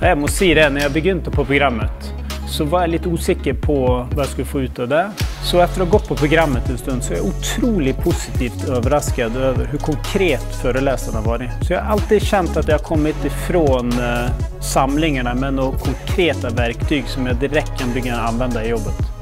Jag måste säga det, när jag begynte på programmet så var jag lite osäker på vad jag skulle få ut av det. Så efter att ha gått på programmet en stund så är jag otroligt positivt överraskad över hur konkret föreläsarna har varit. Så jag har alltid känt att jag har kommit ifrån samlingarna med några konkreta verktyg som jag direkt kan börja använda i jobbet.